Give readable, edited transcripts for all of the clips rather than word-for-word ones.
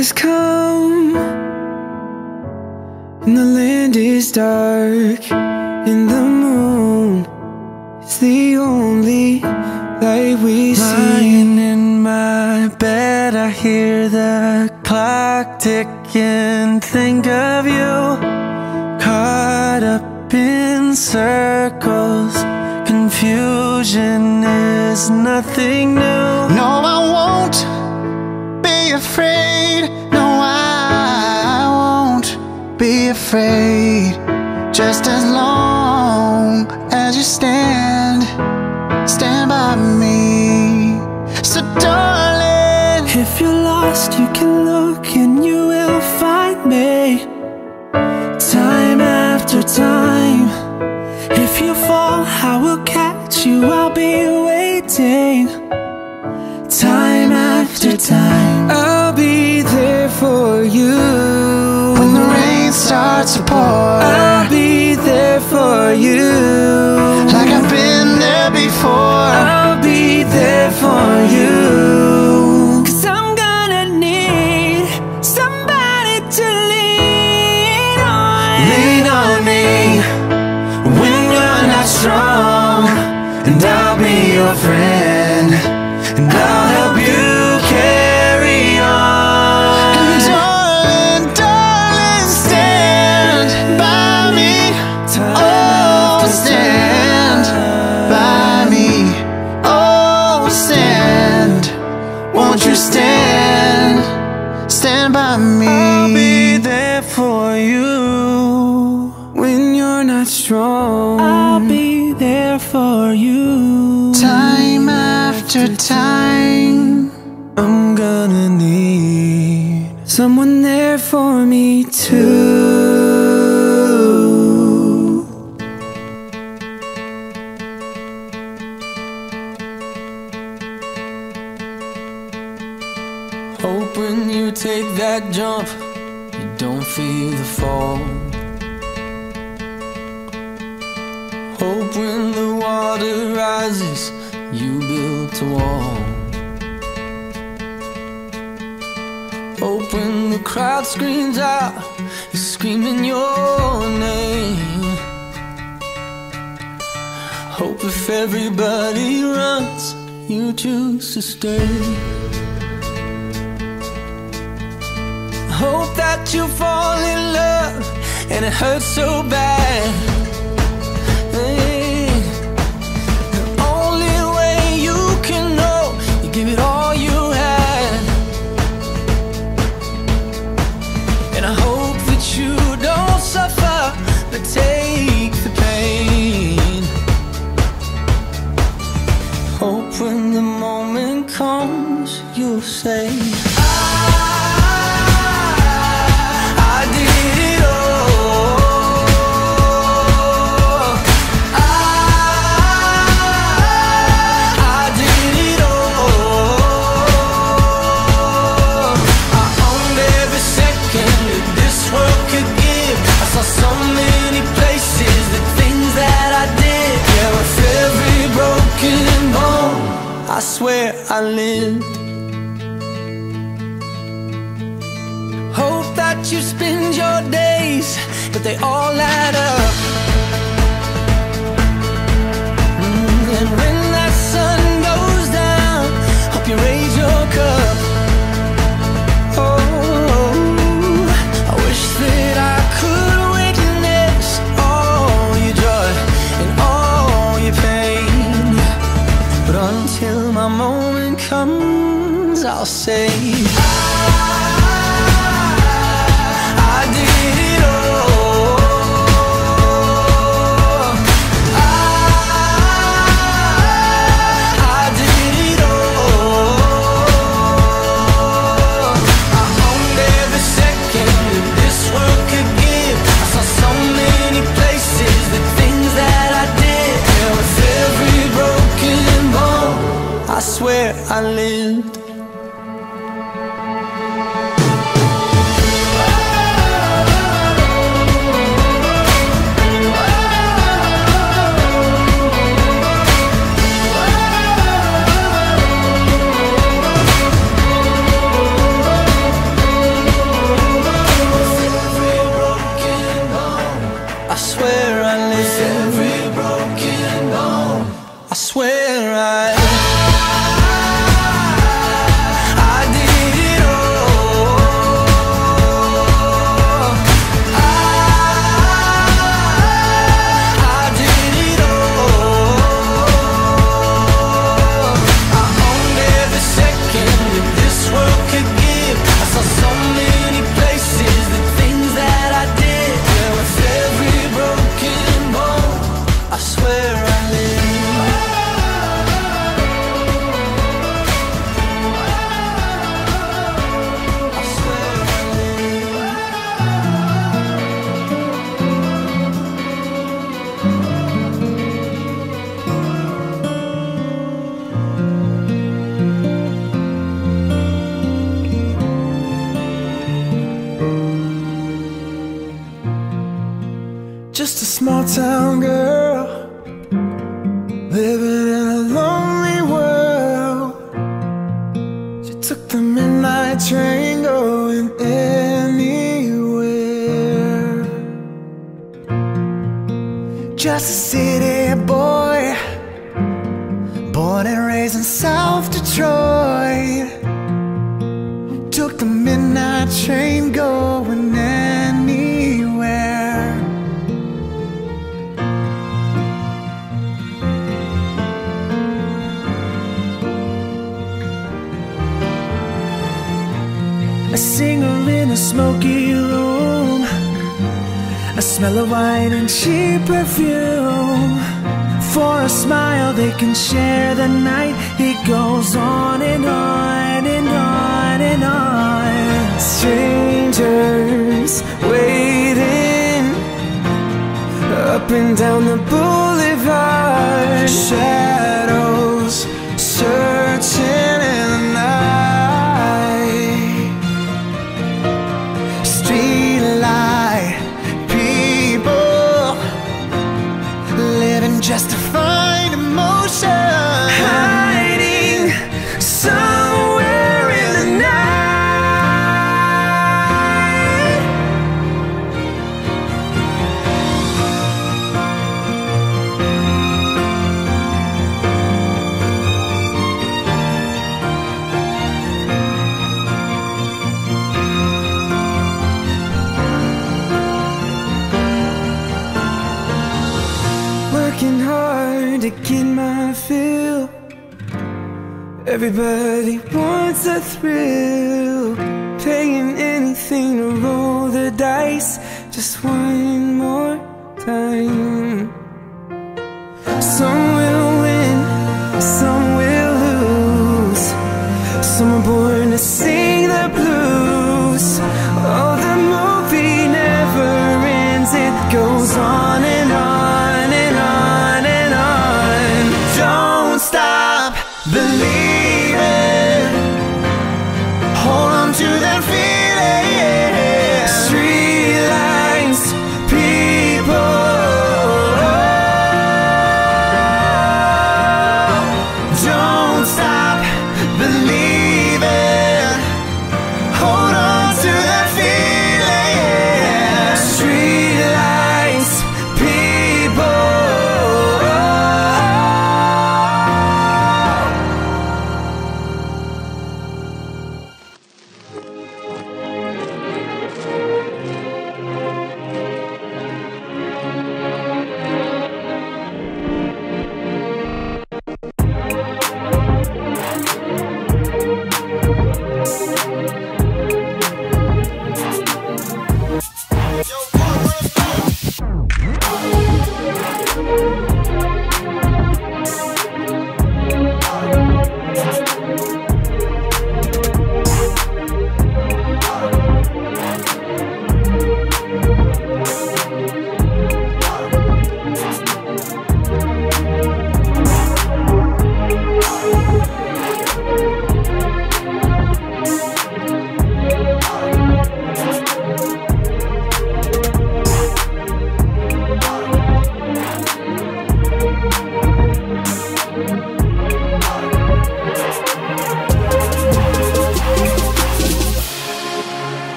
has come, and the land is dark, and the moon is the only light we see. Lying in my bed, I hear the clock ticking. Think of you, caught up in circles. Confusion is nothing new. No, I won't be afraid. No, I won't be afraid. Just as long as you stand by me. So darling, if you're lost, you can look and you will find me. Time after time. If you fall, I will catch you, I'll be waiting. Time after time. I'll be there for you when the rain starts to pour. I'll be there for you like I've been there before. I'll be there for you, 'cause I'm gonna need somebody to lean on. lean on me when you're not strong, and I'll be your friend, and I'll help you carry on. And darling, darling, stand by me. Oh, stand by me. Oh, stand. Won't you stand by me? I'll be there for you When you're not strong, I'll be there for you. Time after time. I'm gonna need someone there for me too. hope when you take that jump, you don't feel the fall. Hope when the water rises, you built a wall. Hope when the crowd screams out, you're screaming your name. Hope if everybody runs, you choose to stay. Hope that you fall in love and it hurts so bad. Hey, the only way you can know, you give it all you had. And I hope that you don't suffer, but take the pain. Hope when the moment comes, you'll say, I swear I lived. Hope that you spend your days, but they all add up. And when that sun goes down, hope you raise your cup. Oh, I wish that I could witness all your joy and all your pain, but until my moment comes, I'll say I did it all. I did it all. I owned every second that this world could give. I saw so many places, the things that I did. Yeah, with every broken bone, I swear I lived. small town girl living in a lonely world. She took the midnight train going anywhere. Just a city boy, born and raised in South Detroit. Took the midnight train going anywhere. A singer in a smoky room, a smell of wine and cheap perfume. For a smile they can share the night. It goes on and on and on and on. Strangers waiting up and down the boulevard. Shadows searching in the night. Streetlight people living just to find emotion, hiding somewhere in the night. Working hard to get my fill. Everybody wants a thrill, paying anything to roll the dice just one more time. Some will win, some will lose. Some are born to sing the blues. Oh, the movie never ends. It goes on and on and on and on. Don't stop believing. Hold on to that feeling. Street lights, people. Don't stop believing. Hold on to that feeling. Street lights, people. 'Cause the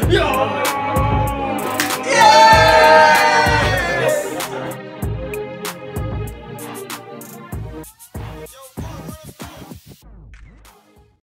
Yeah.